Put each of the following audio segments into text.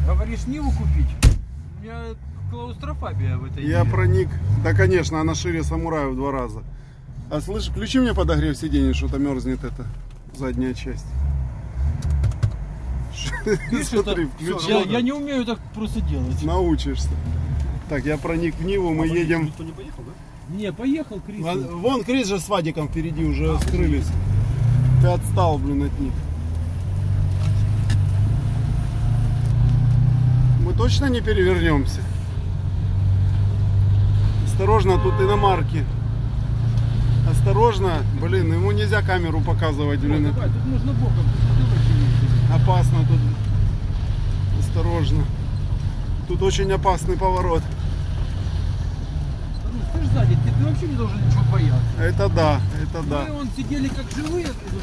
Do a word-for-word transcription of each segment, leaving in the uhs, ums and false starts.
Говоришь, Ниву купить? У меня клаустрофобия в этой Я Ниве. проник. Да, конечно, она шире самурая в два раза. А слышь, включи мне подогрев сиденья, что-то мерзнет эта задняя часть. Видишь, Смотри, это... включи. я, я не умею так просто делать. Научишься. Так, я проник в Ниву, мы а едем. Никто не поехал, да? Не, поехал Крис. Вон, вон Крис же с Вадиком впереди уже а, скрылись. Ты отстал, блин, от них. Мы точно не перевернемся? Осторожно, тут иномарки. Осторожно, блин, ему нельзя камеру показывать, блин. О, давай, тут можно боком. Опасно тут. Осторожно. Тут очень опасный поворот. Ну, ты ж сзади, ты, ты вообще не должен ничего бояться. Это да, это да. Мы вон сидели как живые.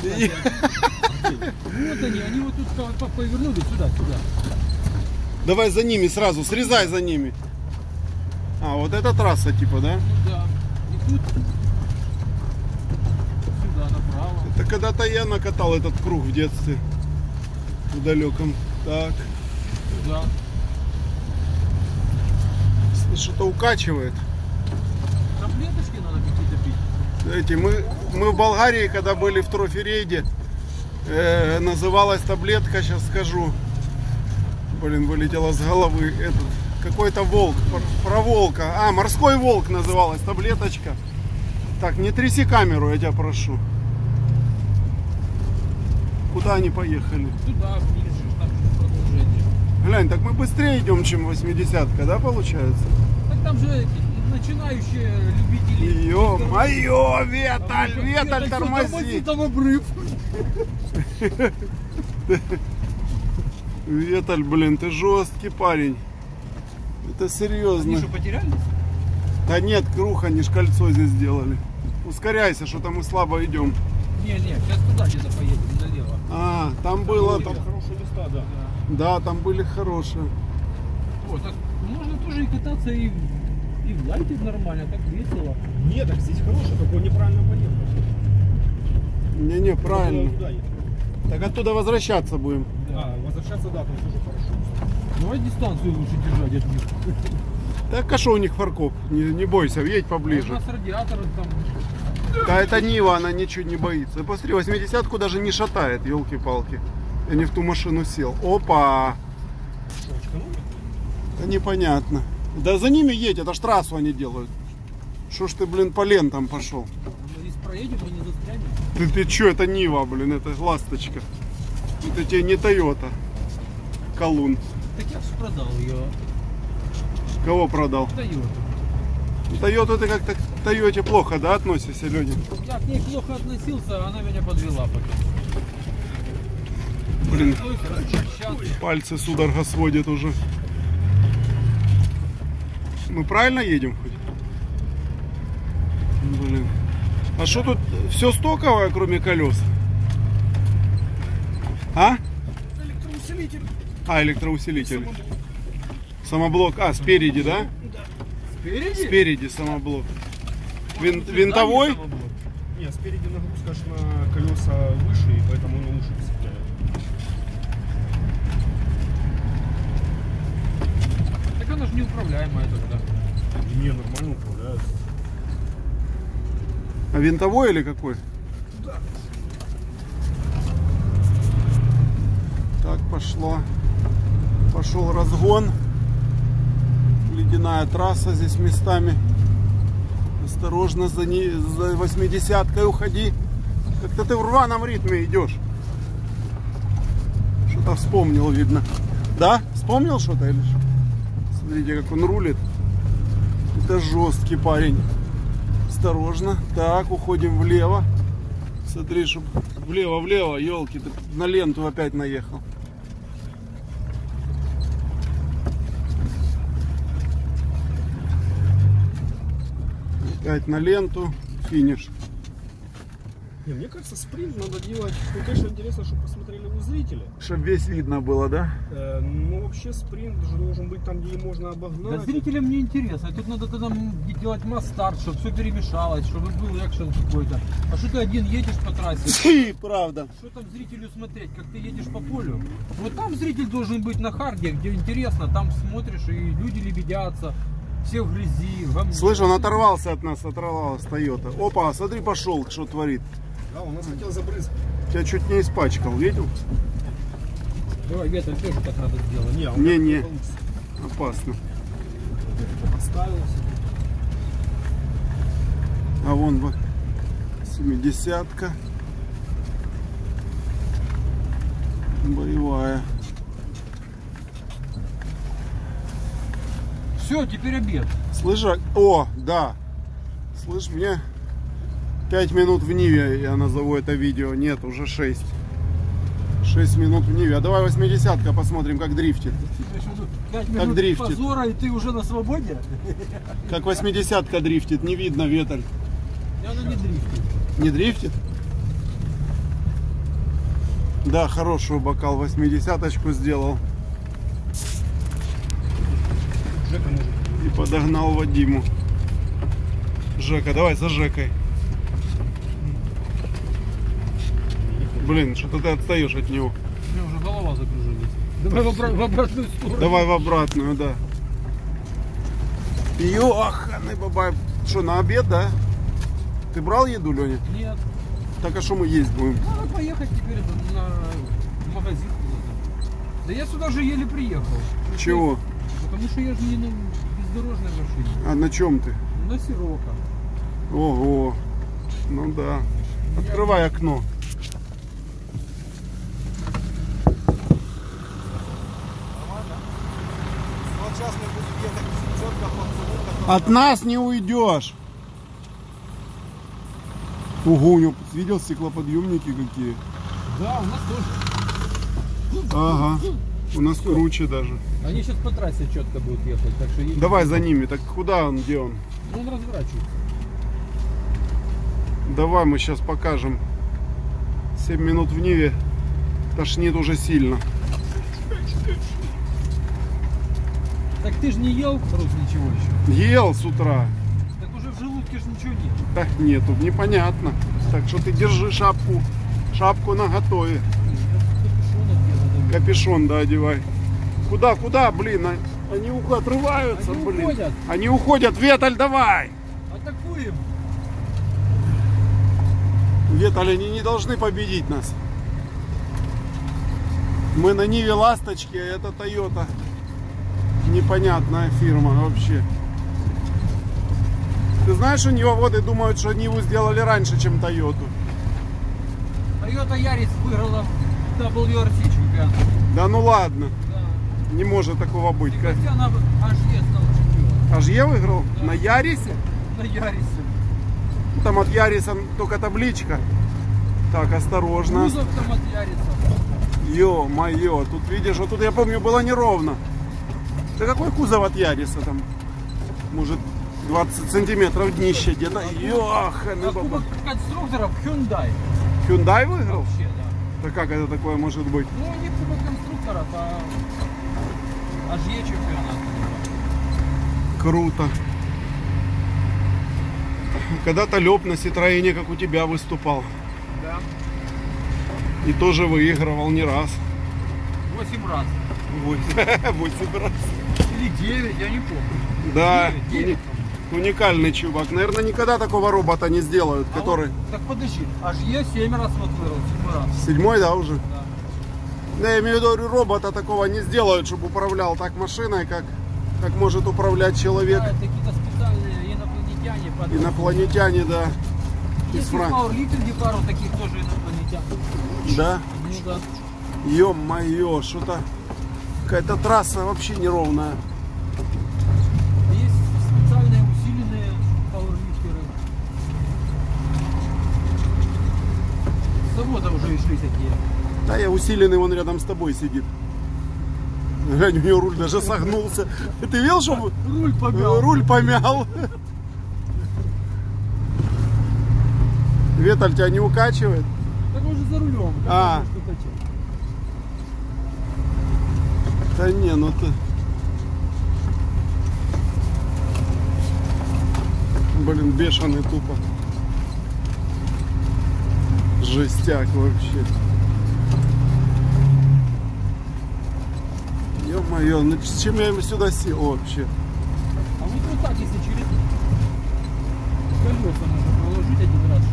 Вот они, они вот тут повернули сюда, сюда. Давай за ними сразу, срезай за ними. А, вот эта трасса типа, да? Ну да. И тут сюда направо. Это когда-то я накатал этот круг в детстве. В далеком. Так. Сюда. Что-то укачивает. Таблеточки надо какие-то пить. Знаете, мы, мы в Болгарии, когда были в трофи-рейде, э, называлась таблетка, сейчас скажу. Блин, вылетело с головы этот. Какой-то волк. Про, про волка. А, морской волк называлась таблеточка. Так, не тряси камеру, я тебя прошу. Куда они поехали? Туда, вниз, там продолжение. Глянь, так мы быстрее идем, чем восьмидесятка, да, получается? Так там же эти начинающие любители. Ё-моё, Веталь, А, Веталь, тормози. тормози, там обрыв. Веталь, блин, ты жесткий парень. Это серьезно. Они что, потерялись? Да нет, круг, они ж кольцо здесь сделали. Ускоряйся, что-то мы слабо идем. Не, не, сейчас туда где-то поедем, налево. А, там было, Там там, хорошие места, да. да, там были хорошие. Вот, так можно тоже и кататься, и, и в лайте нормально, так весело. Нет, так здесь хороший, только он неправильно поехал. Не-не, правильно. Туда ехал. Так оттуда возвращаться будем. А, возвращаться, да, там тоже хорошо. Давай дистанцию лучше держать от них. Так, а что у них фаркоп? Не, не бойся, едь У поближе. нас радиаторы там. Да, это Нива, она ничего не боится. Посмотри, восьмидесятку даже не шатает, елки-палки. Я не в ту машину сел. Опа! Да непонятно. Да за ними едь, это ж трассу они делают. Что ж ты, блин, по лентам пошел? Если проедем, мы не застрянем. Ты, ты че, это Нива, блин, это ласточка. Это тебе не Тойота. Колун. Так я же продал ее. Кого продал? Тойоту. Тойоту ты как-то к Тойоте плохо, да, относишься, люди? Я к ней плохо относился, а она меня подвела потом. Блин, То есть, сейчас. пальцы судорога сводят уже. Мы правильно едем хоть? Блин. А что тут? Все стоковое, кроме колес? А? Электроусилитель. А, электроусилитель. Самоблок. А, спереди, да? Спереди? Спереди самоблок. Вин, винтовой? Нет, спереди нагрузка на колеса выше, и поэтому он лучше цепляет. Так она же неуправляемая тогда. Не, нормально управляют. А винтовой или какой? Да. Так, пошло. Пошел разгон. Ледяная трасса здесь местами. Осторожно, за, не, за восьмидесяткой уходи. Как-то ты в рваном ритме идешь. Что-то вспомнил, видно. Да? Вспомнил что-то или что? Смотрите, как он рулит. Это жесткий парень. Осторожно. Так, уходим влево. Смотри, чтобы влево, влево, елки, ты на ленту опять наехал. Опять на ленту. Финиш. Не, мне кажется, спринт надо делать. Ну, конечно, интересно, чтобы посмотрели его зрители. Чтобы весь видно было, да? Э, ну, вообще спринт же должен быть там, где можно обогнать. Да зрителям не интересно. Тут надо тогда делать масс-старт, чтобы все перемешалось, чтобы был экшен какой-то. А что ты один едешь по трассе? Правда. Что там зрителю смотреть, как ты едешь по полю? Вот там зритель должен быть на харде, где интересно, там смотришь и люди лебедятся, все в грязи, в гамне. Слышь, он оторвался от нас, оторвалась Тойота. Опа, смотри, пошел, что творит. Да, он нас хотел забрызгать. Тебя чуть не испачкал, видел? Давай, ветер тоже так надо сделать. Не, он Не, не. получится. Опасно. Подставился. А вон бы семидесятка. Боевая. Все, теперь обед. Слышь, а- о, да. Слышь, мне пять минут в Ниве, я назову это видео. Нет, уже шесть. шесть минут в Ниве. А давай восьмидесятка посмотрим, как дрифтит. пять минут дрифтит. позора, и ты уже на свободе? Как восьмидесятка дрифтит, не видно, ветер. И она не дрифтит. Не дрифтит? Да, хорошую бокал, восьмидесяточку сделал. Жека может. И подогнал Вадиму. Жека, давай за Жекой. Блин, что-то ты отстаешь от него. У меня уже голова закружилась. Давай в, обра- в обратную сторону. Давай в обратную, да. Ёханый бабай. Что, на обед, да? Ты брал еду, Леня? Нет. Так а что мы есть будем? Надо поехать теперь на в магазин куда-то. Да я сюда же еле приехал. Чего? Потому что я же не на бездорожной машине. А на чем ты? На Сирока. Ого. Ну да. Открывай окно. От нас не уйдешь. Ого, у него, видел, стеклоподъемники какие? Да, у нас тоже. Ага. У нас круче даже. Они сейчас по трассе четко будут ехать, так что едем. Давай за ними. Так куда он, где он? Ну, он разворачивается. Давай мы сейчас покажем. семь минут в Ниве. Тошнит уже сильно. Так ты же не ел, Рус, ничего еще. Ел с утра. Так уже в желудке же ничего нет. Так нету, непонятно. Так что ты держи шапку. Шапку наготове. Капюшон, да, одевай. Куда, куда, блин? а- Они ух- отрываются, Они блин. уходят. Они уходят. Веталь, давай! Атакуем. Веталь, они не должны победить нас. Мы на Ниве Ласточки, а это Тойота. Непонятная фирма вообще. Ты знаешь, у нивоводы думают, что Ниву сделали раньше, чем Тойоту. Toyota Yaris выиграла дабл ю ар си чемпионат. Да ну ладно, Да. не может такого быть. И хотя она аж е стала чемпионом. Аж я выиграл? Да. На Ярисе? На Ярисе. Там от Яриса только табличка. Так, осторожно. Кузов там от Яриса. Ё-моё, тут видишь, вот тут я помню было неровно. Да какой кузов от Яриса там? Может двадцать сантиметров днище где-то. Ёханый А баба. кубок конструкторов Hyundai. Hyundai выиграл? Вообще, да. Да как это такое может быть? Ну, не кубок конструкторов, а аж е чемпионат. Круто. Когда-то Лёб на Ситроене, как у тебя, выступал. Да. И тоже выигрывал не раз. Восемь раз. Восемь раз. Или девять, я не помню. Да, Девять, девять. уни- уникальный чувак. Наверное, никогда такого робота не сделают, А который... вот, так подожди, аж е семь раз вот выиграл, семь раз. Седьмой, да, уже? Да. Да, я имею в виду, робота такого не сделают, чтобы управлял так машиной, как, как может управлять человек. Да, это какие-то специальные инопланетяне. под- Инопланетяне, да. Из Есть в Франции. Пауэрлифтинге пару таких тоже инопланетян. Да? Ну да. Ё-моё, что-то... Какая-то трасса вообще неровная. Есть специальные усиленные пауэрлифтеры. С завода уже и шли такие. Да, я усиленный, вон рядом с тобой сидит. Глянь, у него руль даже согнулся. Ты видел, что Руль помял. руль помял? Веталь тебя не укачивает? Так он же за рулем. А. Да не, ну ты... Блин, бешеный тупо. Жестяк вообще. Ё-моё, ну с чем я сюда сел вообще? А вот вот так, если через колеса можно проложить один раз.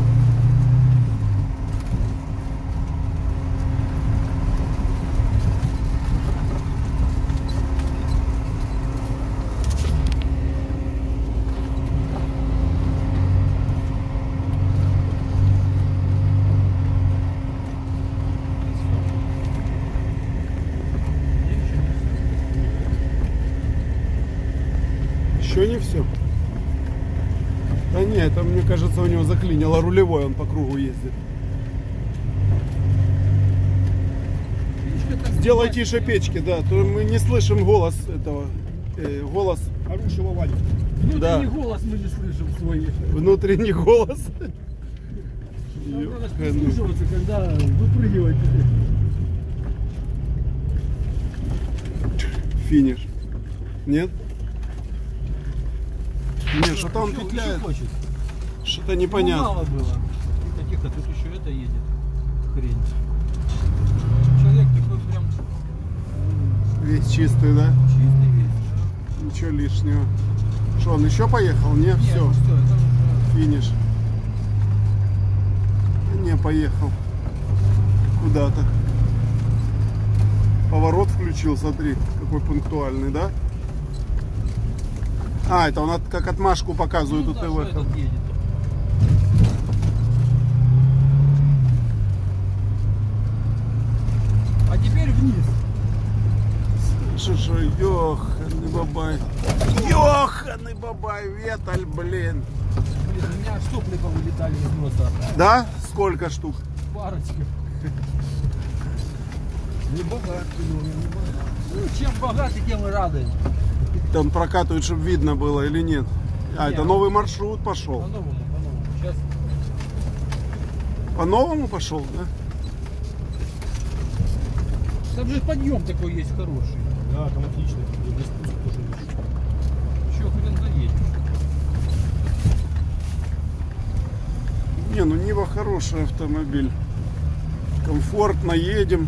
Еще не все. Да не, это мне кажется у него заклинило рулевой, он по кругу ездит. Сделай тише печки, да, то мы не слышим голос этого, э, голос. Хорош его Ваня. Внутренний Да. голос мы не слышим свой. Внутренний голос. Нам надо прислушиваться, когда выпрыгивать. Финиш. Нет? Нет, что-то он Еще- петляет. еще хочет. Что-то Ну, непонятно. мало было. Тихо, тихо, тут еще это едет. Хрень. Человек такой прям Весь чистый, да? чистый весь. Ничего лишнего. Что, он еще поехал? Нет, Нет, все. ну все, это уже... Финиш. Не, поехал. Куда-то. Поворот включил, смотри, какой пунктуальный, да? А, это он от- как отмашку показывает Ну у да, ТВ. что этот едет. А теперь вниз. Шо-шо, ёханый бабай. Ёханый бабай, Веталь, блин. Блин, у меня аж сопли повылетали из носа. Да? Сколько штук? Парочка. Не богат, не богат. Ну, чем богаты, тем и рады. Он прокатывает, чтобы видно было или нет. А, Не, это он- новый маршрут пошел. По-новому, по-новому. Сейчас По-новому пошел, да? там же подъем такой есть хороший. Да, там отлично. И для спуска тоже лучше. Еще хрен заедешь. Не, ну Нива хороший автомобиль. Комфортно едем.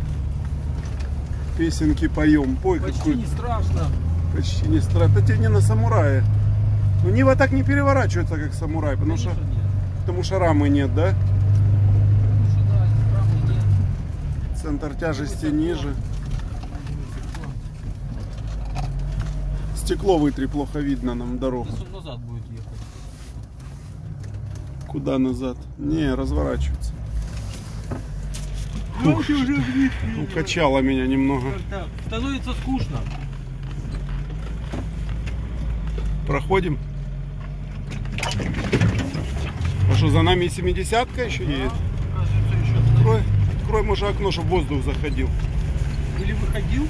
Песенки поем. Пой, Почти какой не страшно. почти не страшно. Это тебе не на самурае. Ну Нива так не переворачивается, как самурай, потому что, Конечно, нет. потому что рамы нет, да? Потому что, да, рамы нет. Центр тяжести Высоко. ниже. Стекло вытри, плохо видно нам дорогу. Сейчас он назад будет ехать. Куда назад? Не, разворачиваться. Ну, ты уже вниз. Укачало меня немного. Как-то становится скучно. Проходим. А что, за нами семидесятка еще едет? Кажется, еще Открой, открой, может, окно, чтобы воздух заходил. или выходил.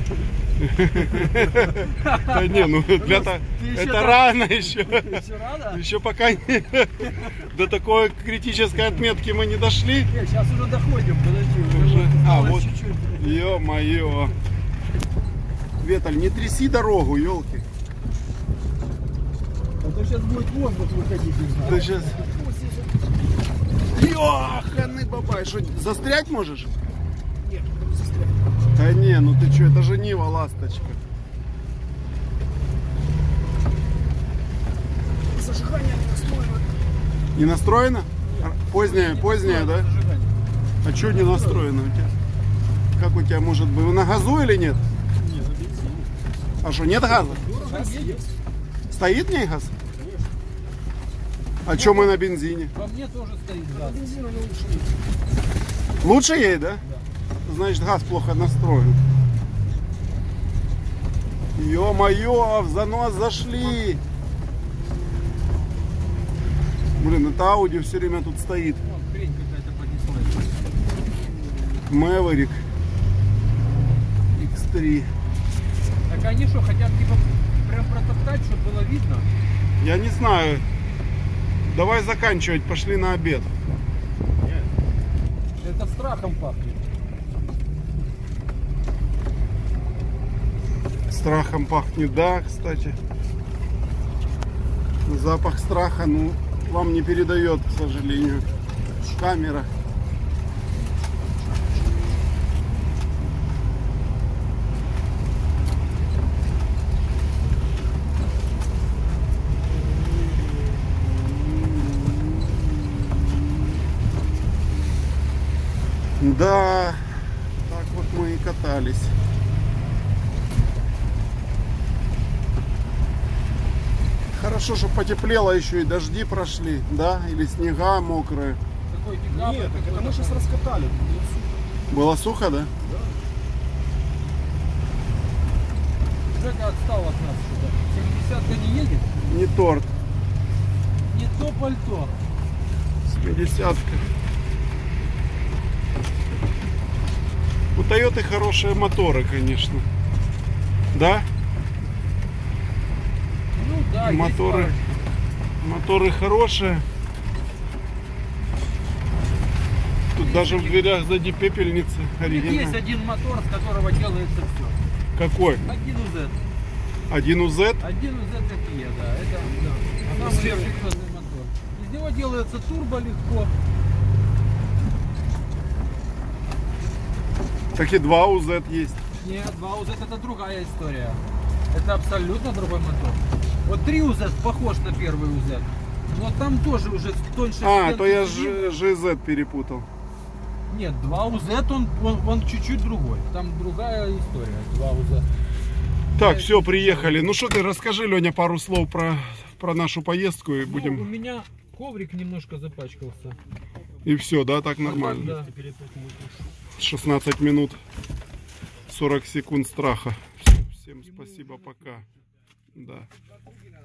Да не, ну для то Ты еще это там- рано еще. Еще рано? Еще пока не- до такой критической отметки мы не дошли. Нет, сейчас уже доходим, подожди. Уже- вот а, осталось вот. чуть-чуть. Ё-моё. Веталь, не тряси дорогу, елки. А то сейчас будет воздух выходить. не знаю. Ты сейчас... Ёханый бабай, что, застрять можешь? Нет, не застрял. Да не, ну ты что, это же Нива, ласточка. Зажигание не настроено. Не настроено? А, Поздняя, поздняя, да? Зажигание. А что не настроено у тебя? Как у тебя может быть? На газу или нет? Не, на бензине. А что, нет газа? Газ есть. Стоит в ней газ? Конечно. А что мы на бензине? По мне тоже стоит На газ. бензине оно лучше едет. Лучше ей, да? Значит, газ плохо настроен. Ё-моё, в занос зашли. Блин, это Audi все время тут стоит. Вон, хрень какая-то понеслась. Maverick икс три. Так они что, хотят типа прям протоптать, чтобы было видно? Я не знаю. Давай заканчивать, пошли на обед. Это страхом пахнет. Страхом пахнет, да, кстати. Запах страха, ну, вам не передает, к сожалению, камера. Да, так вот мы и катались. Хорошо, что потеплело еще и дожди прошли, да? Или снега мокрые. Такой декабрь. Нет, так это мы сейчас раскатали. Было сухо, да? Жека отстал от нас сюда. семидесятка не едет? Не торт, Не то пальто. семидесятка. У Тойоты хорошие моторы, конечно. Да? Ну да, есть Моторы, парочка. моторы хорошие. Тут даже в дверях сзади пепельницы Есть оригинальные. один мотор, с которого делается все. Какой? Один у зет. Один у зет? Один у зет такие, да. Это да. Самый серьезный мотор. Из него делается турбо легко. Так и два у зет есть. Нет, два у зет это другая история. Это абсолютно другой мотор. Вот три у зет похож на первый у зет. Но там тоже уже тоньше. А, стенки то я сидит. жи зет перепутал. Нет, два у зет он, он, он чуть-чуть другой. Там другая история. два у зет. Так, все, приехали. Ну что ты, расскажи, Леня, пару слов про, про нашу поездку и Ну, у будем... меня коврик немножко запачкался. И все, да, так нормально. Да. шестнадцать минут, сорок секунд страха. Всё, всем спасибо, пока. Да.